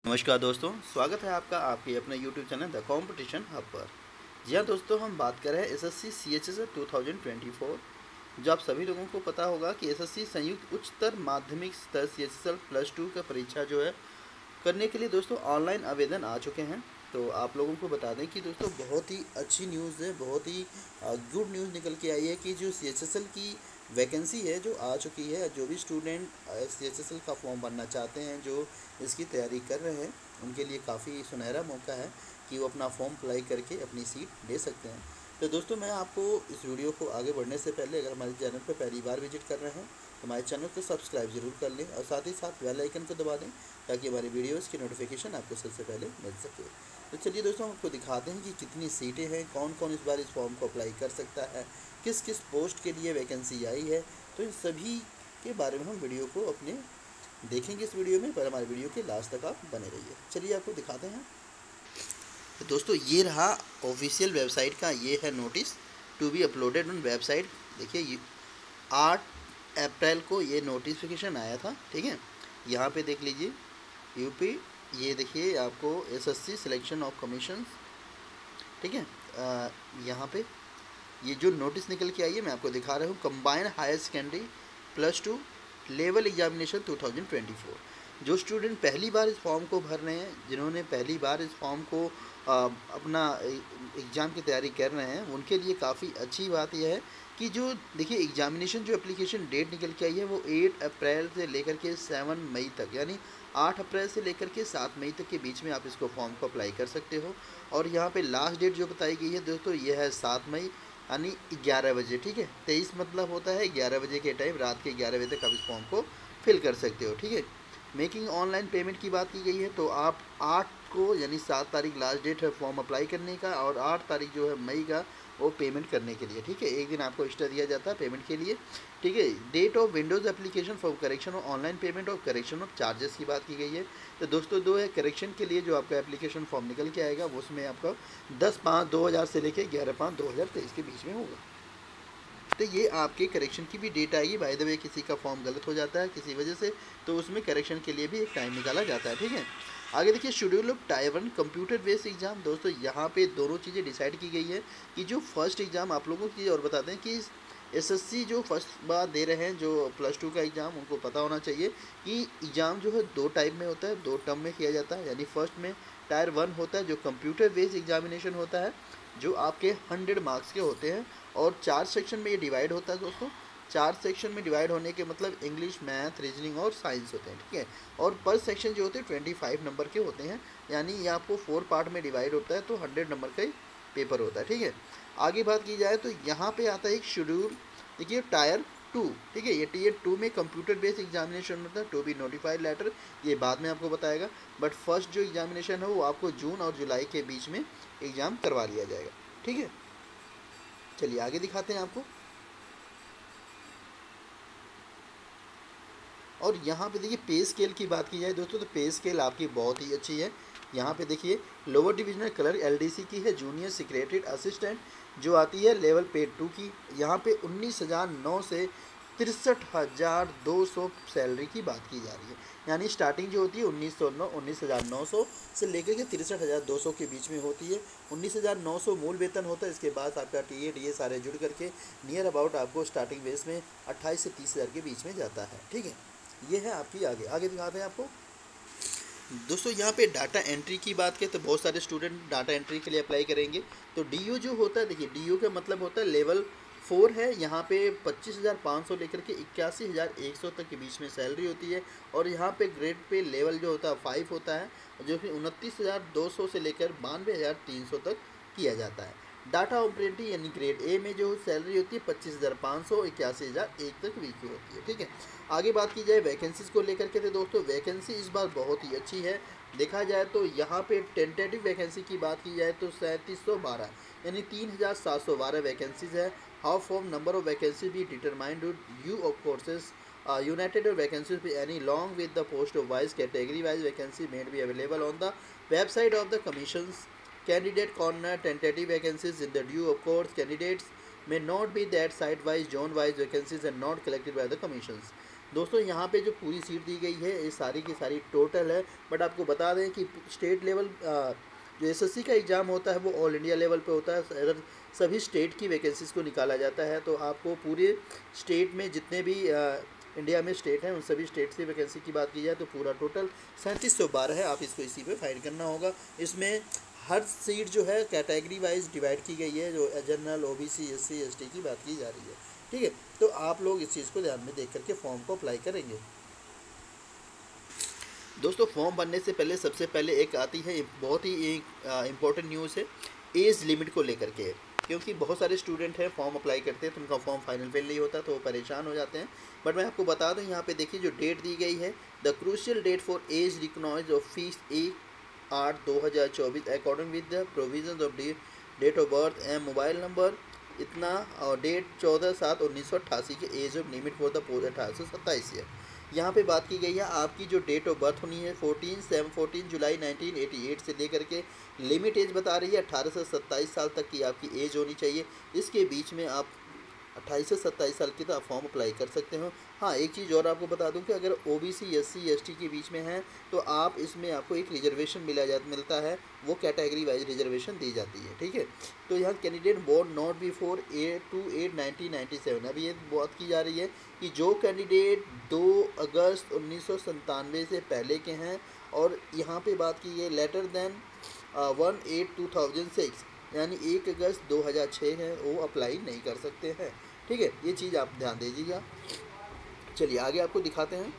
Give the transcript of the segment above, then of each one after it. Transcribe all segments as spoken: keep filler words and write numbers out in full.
नमस्कार दोस्तों, स्वागत है आपका आपके अपने YouTube channel the competition hub पर। जी हाँ दोस्तों, हम बात कर रहे हैं SSC CHS two thousand twenty four. जो आप सभी लोगों को पता होगा कि एसएससी संयुक्त उच्चतर माध्यमिक स्तर सीएचएसएल प्लस टू का परीक्षा जो है करने के लिए दोस्तों ऑनलाइन आवेदन आ चुके हैं। तो आप लोगों को बता दें कि दोस्तों बहुत ही अच्छी न्यूज़ है, बहुत ही गुड न्यूज़ निकल के आई है कि जो सीएचएसएल की वैकेंसी है जो आ चुकी है। जो भी स्टूडेंट सीएचएसएल का फॉर्म भरना चाहते हैं, जो इसकी तैयारी कर रहे हैं, उनके लिए काफ़ी सुनहरा मौका है कि वो अपना फॉर्म अप्लाई करके अपनी सीट ले सकते हैं। तो दोस्तों, मैं आपको इस वीडियो को आगे बढ़ने से पहले, अगर हमारे चैनल पर पहली बार विजिट कर रहे हैं तो हमारे चैनल को सब्सक्राइब जरूर कर लें और साथ ही साथ बेल आइकन को दबा दें ताकि हमारी वीडियोस की नोटिफिकेशन आपको सबसे पहले मिल सके। तो चलिए दोस्तों, हम आपको दिखाते हैं कि कितनी सीटें हैं, कौन कौन इस बार इस फॉर्म को अप्लाई कर सकता है, किस किस पोस्ट के लिए वैकेंसी आई है। तो इन सभी के बारे में हम वीडियो को अपने देखेंगे इस वीडियो में, पर हमारे वीडियो के लास्ट तक आप बने रहिए। चलिए आपको दिखाते हैं। तो दोस्तों, ये रहा ऑफिशियल वेबसाइट का, ये है notice to be uploaded on website. देखिए, आठ अप्रैल को ये नोटिफिकेशन आया था। ठीक है, यहाँ पे देख लीजिए यूपी, ये देखिए आपको एसएससी सिलेक्शन ऑफ कमीशन। ठीक है, यहाँ पे ये जो नोटिस निकल के आई है मैं आपको दिखा रहा हूँ। Combined higher secondary plus two level examination two thousand twenty four. जो स्टूडेंट पहली बार इस फॉर्म को भर रहे हैं, जिन्होंने पहली बार इस फॉर्म को आ, अपना एग्ज़ाम की तैयारी कर रहे हैं, उनके लिए काफ़ी अच्छी बात यह है कि जो देखिए एग्जामिनेशन जो एप्लीकेशन डेट निकल के आई है वो आठ अप्रैल से लेकर के सात मई तक, यानी आठ अप्रैल से लेकर के सात मई तक के बीच में आप इसको फॉर्म को अप्लाई कर सकते हो। और यहाँ पे लास्ट डेट जो बताई गई है दोस्तों, ये है सात मई, यानी ग्यारह बजे। ठीक है, तेईस मतलब होता है ग्यारह बजे के टाइम, रात के ग्यारह बजे तक आप इस फॉर्म को फिल कर सकते हो। ठीक है, मेकिंग ऑनलाइन पेमेंट की बात की गई है, तो आप आठ को यानी सात तारीख लास्ट डेट है फॉर्म अप्लाई करने का, और आठ तारीख जो है मई का वो पेमेंट करने के लिए। ठीक है, एक दिन आपको एक्स्ट्रा दिया जाता है पेमेंट के लिए। ठीक है, date of windows application for correction of online payment और करेक्शन ऑफ चार्जेस की बात की गई है। तो दोस्तों, दो है करेक्शन के लिए जो आपका एप्लीकेशन फॉर्म निकल के आएगा, वो उसमें आपका दस पाँच दो हज़ार से लेकर ग्यारह पाँच दो हज़ार तेईस के बीच में होगा। तो ये आपके करेक्शन की भी डेट आएगी। बाय द वे, किसी का फॉर्म गलत हो जाता है किसी वजह से, तो उसमें करेक्शन के लिए भी एक टाइम निकाला जाता है। ठीक है, आगे देखिए schedule of tier one computer based exam. दोस्तों, यहाँ पे दोनों चीज़ें डिसाइड की गई है कि जो फर्स्ट एग्ज़ाम आप लोगों की, और बताते हैं कि एसएससी जो फर्स्ट बार दे रहे हैं जो प्लस टू का एग्ज़ाम, उनको पता होना चाहिए कि एग्ज़ाम जो है दो टाइप में होता है, दो टर्म में किया जाता है। यानी फर्स्ट में टायर वन होता है जो कंप्यूटर बेस्ड एग्जामिनेशन होता है, जो आपके हंड्रेड मार्क्स के होते हैं, और चार सेक्शन में ये डिवाइड होता है दोस्तों। चार सेक्शन में डिवाइड होने के मतलब इंग्लिश, मैथ, रीजनिंग और साइंस होते हैं। ठीक है, और पर सेक्शन जो होते हैं ट्वेंटी फाइव नंबर के होते हैं, यानी ये आपको फोर पार्ट में डिवाइड होता है, तो हंड्रेड नंबर का ही पेपर होता है। ठीक है, आगे बात की जाए तो यहाँ पे आता है एक शेड्यूल। देखिए, टायर टू, ठीक है, ये टीयर टू में कंप्यूटर बेस्ड एग्जामिनेशन होता है, टू बी नोटिफाइड लेटर, ये बाद में आपको बताएगा। बट फर्स्ट जो एग्जामिनेशन है वो आपको जून और जुलाई के बीच में एग्ज़ाम करवा लिया जाएगा। ठीक है, चलिए आगे दिखाते हैं आपको। और यहाँ पे देखिए पे स्केल की बात की जाए दोस्तों, तो पे स्केल आपकी बहुत ही अच्छी है। यहाँ पे देखिए लोअर डिविजनल क्लर्क एलडीसी की है, जूनियर सेक्रेटरी असिस्टेंट जो आती है लेवल पे टू की। यहाँ पे उन्नीस हज़ार नौ से तिरसठ हज़ार दो सौ सैलरी की बात की जा रही है, यानी स्टार्टिंग जो होती है उन्नीस सौ नौ उन्नीस हज़ार नौ सौ से लेकर के तिरसठ हज़ार दो सौ के बीच में होती है। उन्नीस हज़ार नौ सौ मूल वेतन होता है, इसके बाद आपका टी ए डी ए सारे जुड़ करके नियर अबाउट आपको स्टार्टिंग बेस में अट्ठाईस से तीस हज़ार के बीच में जाता है। ठीक है, ये है आपकी। आगे आगे दिखाते हैं आपको दोस्तों। यहाँ पे डाटा एंट्री की बात करें तो बहुत सारे स्टूडेंट डाटा एंट्री के लिए अप्लाई करेंगे। तो डीओ जो होता है, देखिए डीओ का मतलब होता है लेवल फोर है। यहाँ पे पच्चीस हज़ार पाँच सौ लेकर के इक्यासी हज़ार एक सौ तक के बीच में सैलरी होती है। और यहाँ पे ग्रेड पे लेवल जो होता है फाइव होता है, जो कि उनतीस हज़ार दो सौ से लेकर बानवे हज़ार तीन सौ तक किया जाता है। डाटा ऑपरेटर यानी ग्रेड ए में जो सैलरी होती है पच्चीस हज़ार पाँच सौ इक्यासी हज़ार एक तक वीक की होती है। ठीक है, आगे बात की जाए वैकेंसीज़ को लेकर के, थे दोस्तों वैकेंसी इस बार बहुत ही अच्छी है। देखा जाए तो यहाँ पे टेंटेटिव वैकेंसी की बात की जाए तो सैंतीस सौ बारह यानी तीन हज़ार सात सौ बारह वैकेंसीज़ है। How form number of vacancy भी determined you of courses united vacancies भी any long with the post of wise category wise vacancy made be available on the website of the commissions candidate corner tentative vacancies in the due of course candidates may not be that site wise zone wise vacancies and not collected by the commissions। दोस्तों यहाँ पे जो पूरी seat दी गई है ये सारी की सारी टोटल है, बट आपको बता दें कि स्टेट लेवल जो एसएससी का एग्ज़ाम होता है वो ऑल इंडिया लेवल पे होता है। अगर सभी स्टेट की वैकेंसीज़ को निकाला जाता है तो आपको पूरे स्टेट में जितने भी आ, इंडिया में स्टेट हैं उन सभी स्टेट से वैकेंसी की बात की जाए तो पूरा टोटल सैंतीस सौ बारह है। आप इसको इसी पे फाइंड करना होगा। इसमें हर सीट जो है कैटेगरी वाइज डिवाइड की गई है, जो जनरल, ओबीसी, एससी, एसटी की बात की जा रही है। ठीक है, तो आप लोग इस चीज़ को ध्यान में देख करके फॉर्म को अप्लाई करेंगे। दोस्तों फॉर्म भरने से पहले सबसे पहले एक आती है बहुत ही इम्पोर्टेंट न्यूज़ है एज लिमिट को लेकर के, क्योंकि बहुत सारे स्टूडेंट हैं फॉर्म अप्लाई करते हैं तो उनका फॉर्म फाइनल फेल नहीं होता तो वो परेशान हो जाते हैं। बट मैं आपको बता दूं यहाँ पे देखिए जो डेट दी गई है, the crucial date for age recognised of fees एक आठ दो हज़ार चौबीस according with the provisions of date of birth and mobile number इतना, और डेट चौदह सात उन्नीस सौ अट्ठासी के age of limit for the post अठारह सौ सत्ताईस ईयर। यहाँ पे बात की गई है आपकी जो डेट ऑफ बर्थ होनी है fourteen seven fourteen July nineteen eighty eight से लेकर के लिमिट एज बता रही है अट्ठारह से सत्ताईस साल तक की आपकी एज होनी चाहिए। इसके बीच में आप अट्ठाईस से सत्ताईस साल की तो आप फॉर्म अप्लाई कर सकते हो। हाँ, एक चीज़ और आपको बता दूं कि अगर ओबीसी, एससी, एसटी के बीच में हैं तो आप इसमें आपको एक रिजर्वेशन मिला जा मिलता है, वो कैटेगरी वाइज रिजर्वेशन दी जाती है। ठीक है, तो यहाँ candidate born not before eight two eight nineteen ninety seven. अभी ये बात की जा रही है कि जो कैंडिडेट दो अगस्त उन्नीस सौ संतानवे से पहले के हैं, और यहाँ पे बात की है later than one eight two thousand six यानी एक अगस्त दो हज़ार छः है, वो अप्लाई नहीं कर सकते हैं। ठीक है, ये चीज़ आप ध्यान दीजिएगा। चलिए आगे आपको दिखाते हैं।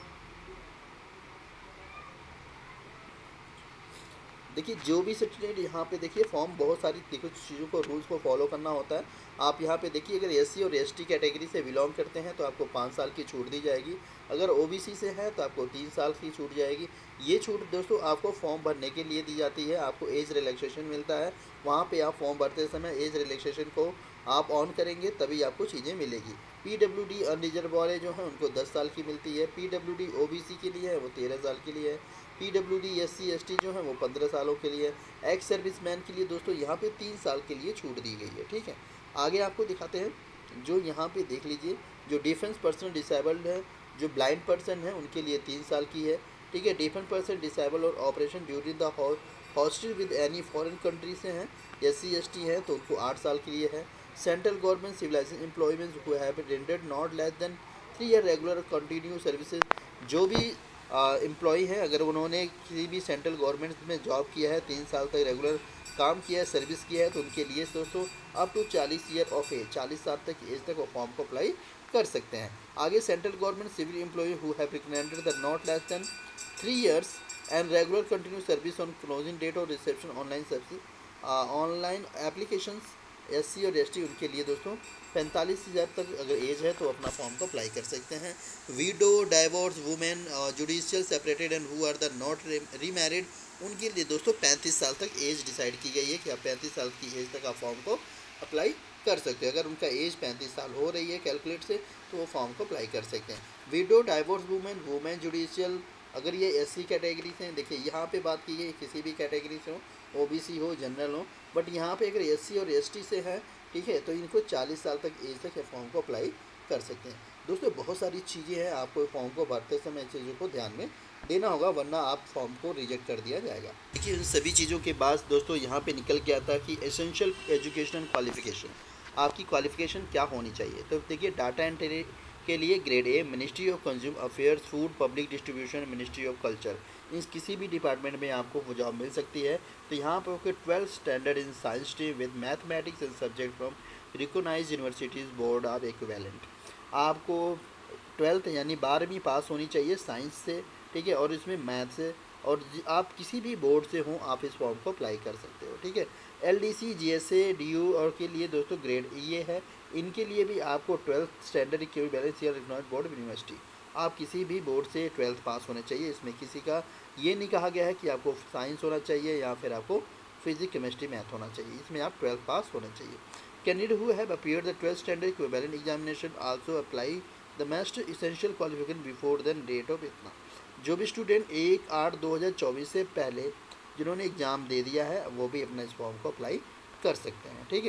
देखिए जो भी स्टूडेंट यहाँ पे देखिए फॉर्म बहुत सारी देखो चीज़ों को रूल्स को फॉलो करना होता है। आप यहाँ पे देखिए अगर एससी और एसटी कैटेगरी से बिलोंग करते हैं तो आपको पाँच साल की छूट दी जाएगी। अगर ओबीसी से है तो आपको तीन साल की छूट जाएगी। ये छूट दोस्तों आपको फॉर्म भरने के लिए दी जाती है, आपको एज रिलैक्सेशन मिलता है। वहाँ पे आप फॉर्म भरते समय एज रिलैक्सेशन को आप ऑन करेंगे तभी आपको चीज़ें मिलेगी। पीडब्ल्यूडी अनरिजर्व वाले जो हैं उनको दस साल की मिलती है, पीडब्ल्यूडी ओबीसी के लिए है वो तेरह साल के लिए है, पीडब्ल्यूडी एससी एसटी जो है वो पंद्रह सालों के लिए, एक्स सर्विसमैन के लिए दोस्तों यहाँ पे तीन साल के लिए छूट दी गई है। ठीक है, आगे आपको दिखाते हैं। जो यहाँ पे देख लीजिए जो डिफेंस पर्सन डिसेबल्ड है, जो ब्लाइंड पर्सन है उनके लिए तीन साल की है। ठीक है, डिफेंस पर्सन डिसेबल और operation during the hostel with any foreign country से हैं, एस सी एस टी हैं तो उनको आठ साल के लिए है। Central government civilisation employment who have rendered not less than three year regular continue services, जो भी एम्प्लॉय हैं अगर उन्होंने किसी भी सेंट्रल गवर्नमेंट में जॉब किया है, तीन साल तक रेगुलर काम किया है, सर्विस किया है, तो उनके लिए दोस्तों अप टू चालीस ईयर ऑफ एज, चालीस साल तक की एज तक वो फॉर्म को अप्लाई कर सकते हैं। आगे central government civil employ who have recommended the not less than three years and regular continue service on closing date और reception online service online applications SC और एसटी, उनके लिए दोस्तों पैंतालीस हज़ार तक अगर एज है तो अपना फॉर्म को अप्लाई कर सकते हैं। Widow, divorce women, judicial separated and who are the not remarried, उनके लिए दोस्तों पैंतीस साल तक एज डिसाइड की गई है कि आप पैंतीस साल की एज तक आप फॉर्म को अप्लाई कर सकते हैं। अगर उनका एज पैंतीस साल हो रही है कैलकुलेट से तो वो फॉर्म को अप्लाई कर सकते हैं। Widow, divorce women, women judicial, अगर ये एससी कैटेगरी से हैं, देखिए यहाँ पे बात की गई किसी भी कैटेगरी से हो, ओबीसी हो, जनरल हो, बट यहाँ पे अगर एससी और एसटी से हैं, ठीक है, तो इनको चालीस साल तक एज तक फॉर्म को अप्लाई कर सकते हैं। दोस्तों बहुत सारी चीज़ें हैं, आपको फॉर्म को भरते समय इन चीज़ों को ध्यान में देना होगा वरना आप फॉर्म को रिजेक्ट कर दिया जाएगा। देखिए इन सभी चीज़ों के बाद दोस्तों यहाँ पे निकल के आता कि एसेंशियल एजुकेशनल क्वालिफिकेशन, आपकी क्वालिफिकेशन क्या होनी चाहिए। तो देखिए डाटा एंट्री के लिए grade A, ministry of consumer affairs, food public distribution, ministry of culture, इन किसी भी डिपार्टमेंट में आपको वो जॉब मिल सकती है। तो यहाँ पर okay twelfth standard in science stream with mathematics and subject from recognised universities board of equivalent, आपको ट्वेल्थ यानी बारहवीं पास होनी चाहिए साइंस से, ठीक है, और इसमें मैथ से, और आप किसी भी बोर्ड से हों आप इस फॉर्म को अप्लाई कर सकते हो। ठीक है, L D C, G S A, D U और के लिए दोस्तों ग्रेड ये है, इनके लिए भी आपको ट्वेल्थ स्टैंडर्ड इक्विवेलेंट या रिकॉग्नाइज्ड बोर्ड ऑफ यूनिवर्सिटी, आप किसी भी बोर्ड से ट्वेल्थ पास होने चाहिए। इसमें किसी का ये नहीं कहा गया है कि आपको साइंस होना चाहिए या फिर आपको फिजिक्स, केमिस्ट्री, मैथ होना चाहिए, इसमें आप ट्वेल्थ पास होना चाहिए। Candidate who have appeared the twelfth standard equivalent examination also apply the most essential qualification before than date of इतना, जो भी स्टूडेंट एक आठ दो हज़ार चौबीस से पहले जिन्होंने एग्ज़ाम दे दिया है वो भी अपना इस फॉर्म को अप्लाई कर सकते हैं। ठीक है,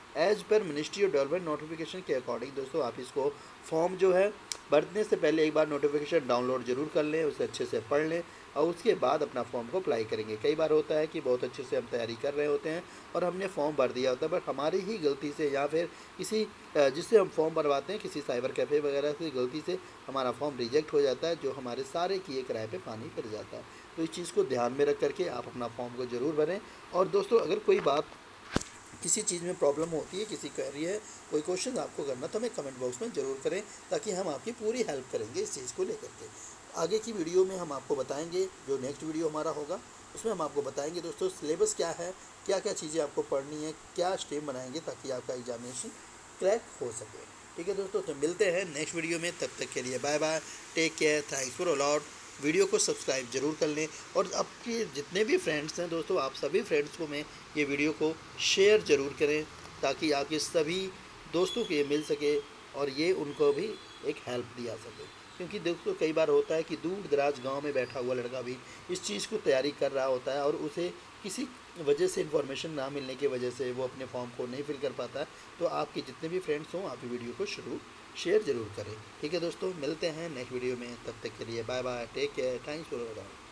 एज पर मिनिस्ट्री ऑफ डेवलपमेंट नोटिफिकेशन के अकॉर्डिंग दोस्तों आप इसको फॉर्म जो है भरने से पहले एक बार नोटिफिकेशन डाउनलोड जरूर कर लें, उसे अच्छे से पढ़ लें और उसके बाद अपना फॉर्म को अप्लाई करेंगे। कई बार होता है कि बहुत अच्छे से हम तैयारी कर रहे होते हैं और हमने फॉर्म भर दिया होता है, बट हमारी ही गलती से या फिर किसी जिससे हम फॉर्म भरवाते हैं किसी साइबर कैफ़े वगैरह से गलती से हमारा फॉर्म रिजेक्ट हो जाता है, जो हमारे सारे किए किराए पे पानी फिर जाता है। तो इस चीज़ को ध्यान में रख करके आप अपना फॉर्म को ज़रूर भरें। और दोस्तों अगर कोई बात किसी चीज़ में प्रॉब्लम होती है, किसी क्वेरी है, कोई क्वेश्चन आपको करना, तो हमें कमेंट बॉक्स में ज़रूर करें ताकि हम आपकी पूरी हेल्प करेंगे इस चीज़ को लेकर के। आगे की वीडियो में हम आपको बताएंगे, जो नेक्स्ट वीडियो हमारा होगा उसमें हम आपको बताएंगे दोस्तों सिलेबस क्या है, क्या क्या चीज़ें आपको पढ़नी है, क्या स्टेप बनाएंगे ताकि आपका एग्जामिनेशन क्रैक हो सके। ठीक है दोस्तों, तो मिलते हैं नेक्स्ट वीडियो में, तब तक के लिए bye bye, take care, thanks for a lot. Video को सब्सक्राइब जरूर कर लें और आपके जितने भी फ्रेंड्स हैं दोस्तों, आप सभी फ्रेंड्स को मैं ये वीडियो को शेयर ज़रूर करें ताकि आपके सभी दोस्तों को ये मिल सके और ये उनको भी एक हेल्प दिया सके। क्योंकि दोस्तों कई बार होता है कि दूर दराज गांव में बैठा हुआ लड़का भी इस चीज़ को तैयारी कर रहा होता है और उसे किसी वजह से इन्फॉर्मेशन ना मिलने की वजह से वो अपने फॉर्म को नहीं फिल कर पाता है। तो आपके जितने भी फ्रेंड्स हों आप वीडियो को शुरू शेयर ज़रूर करें। ठीक है दोस्तों, मिलते हैं नेक्स्ट वीडियो में, तब तक के लिए bye bye, take care, thanks for watching.